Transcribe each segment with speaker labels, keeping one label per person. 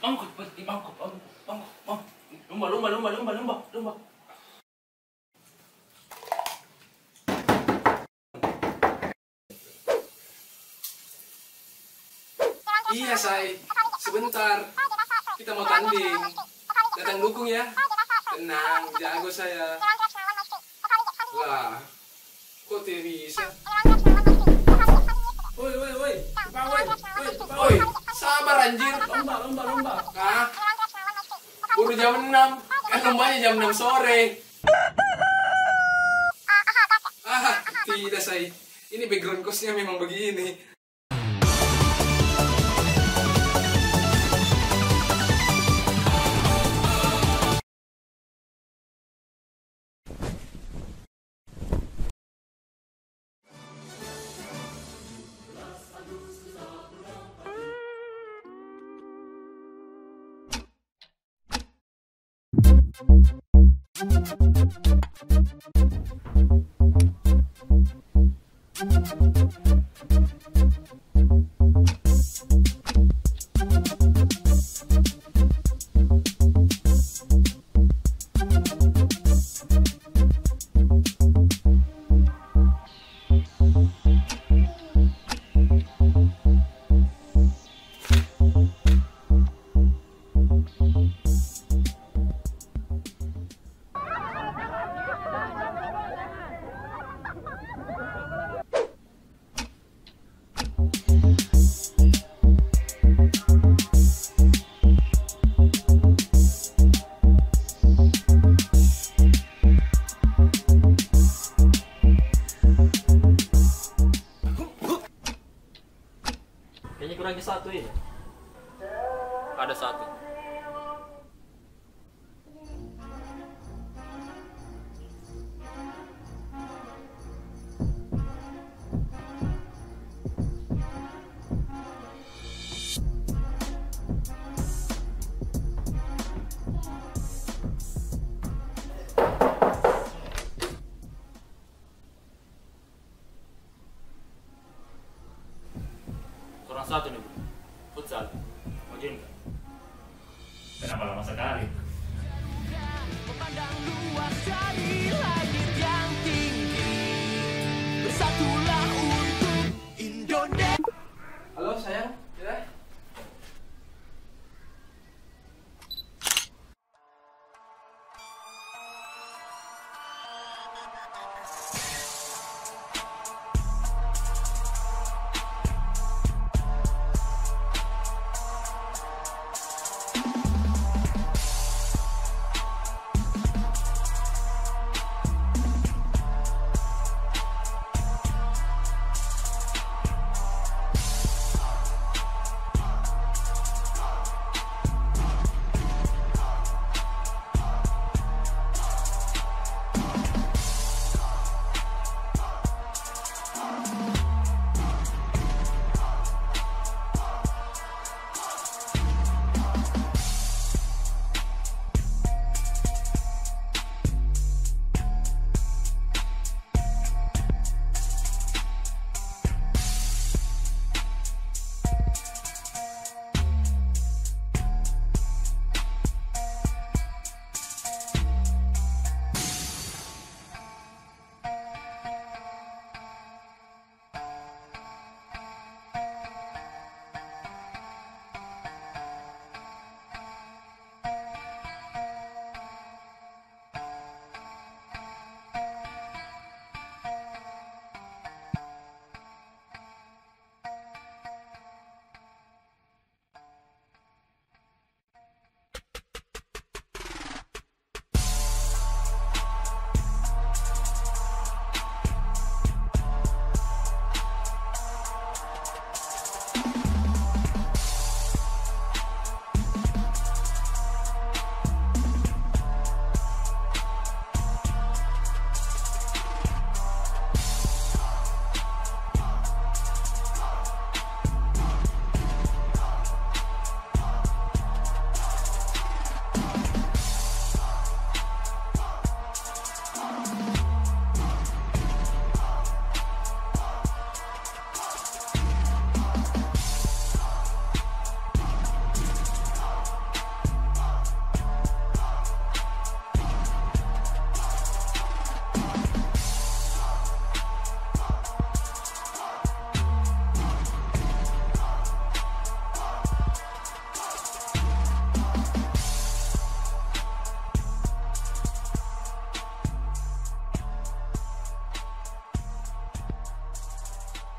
Speaker 1: Angkut, berhenti, angkut. Lumba.
Speaker 2: Iya, Say. Sebentar. Kita mau tanding. Datang dukung ya. Tenang, jago saya. Lah, kok tidak bisa? Woi, sabar anjir.
Speaker 1: Lomba.
Speaker 2: Hah? Baru jam 6. Kan lombanya jam 6 sore. Tidak, Say. Ini background cost-nya memang begini.
Speaker 1: Kayaknya kurang satu ya.
Speaker 2: Ada satu.
Speaker 1: Kurang satu nih, Bu. Futsal. Mau join nggak? Kenapa lama sekali?
Speaker 3: Memandang luas dari langit yang tinggi, bersatulah untuk Indonesia.
Speaker 2: Halo, sayang. Ya?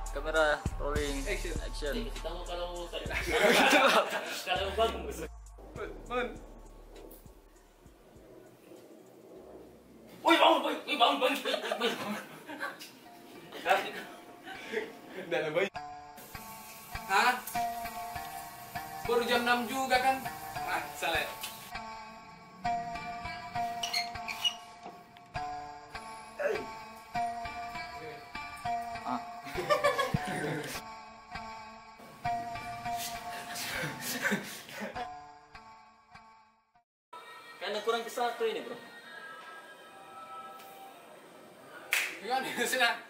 Speaker 4: Kamera rolling
Speaker 2: Action.
Speaker 4: action.
Speaker 1: Kasih tahu kalau kalau bagus.
Speaker 2: Man.
Speaker 1: Woi bangun, woi bangun.
Speaker 2: Enggak ada bayi. Hah? Baru jam 6 juga kan? Ah, salah.
Speaker 4: Ah. Karena kurang ke satu ini bro.
Speaker 2: Gimana sih nak?